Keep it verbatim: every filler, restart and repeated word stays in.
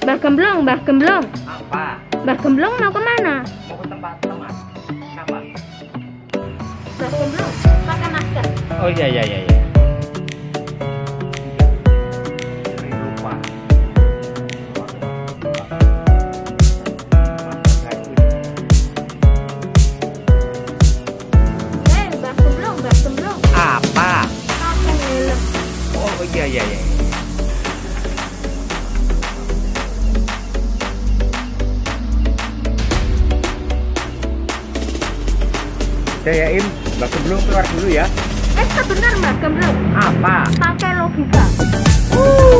Mbah Gemblong, Mbah Gemblong. Apa? Mbah Gemblong mau kemana? Mau ke tempat teman. Kenapa? Mbah Gemblong pakai masker. Oh iya iya iya. iya. Sering lupa. Eh, Mbah Gemblong, Mbah Gemblong. Apa? Pakai helm. Oh iya iya iya. Udah ya Im, Mbak Gemblong keluar dulu ya. Eh, sebentar Mbah Gemblong. Apa? Pakai logika. Uh.